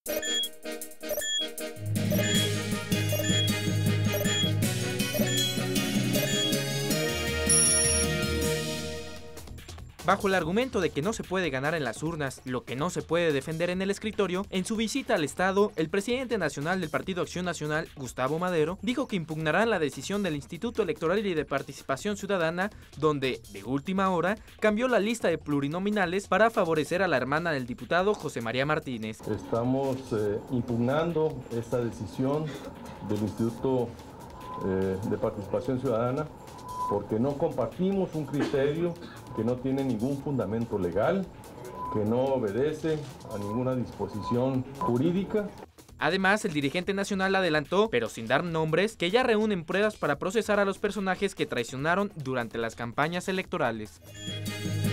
Bajo el argumento de que no se puede ganar en las urnas lo que no se puede defender en el escritorio, en su visita al Estado, el presidente nacional del Partido Acción Nacional, Gustavo Madero, dijo que impugnarán la decisión del Instituto Electoral y de Participación Ciudadana, donde, de última hora, cambió la lista de plurinominales para favorecer a la hermana del diputado José María Martínez. Estamos impugnando esta decisión del Instituto de Participación Ciudadana porque no compartimos un criterio que no tiene ningún fundamento legal, que no obedece a ninguna disposición jurídica. Además, el dirigente nacional adelantó, pero sin dar nombres, que ya reúnen pruebas para procesar a los personajes que traicionaron durante las campañas electorales.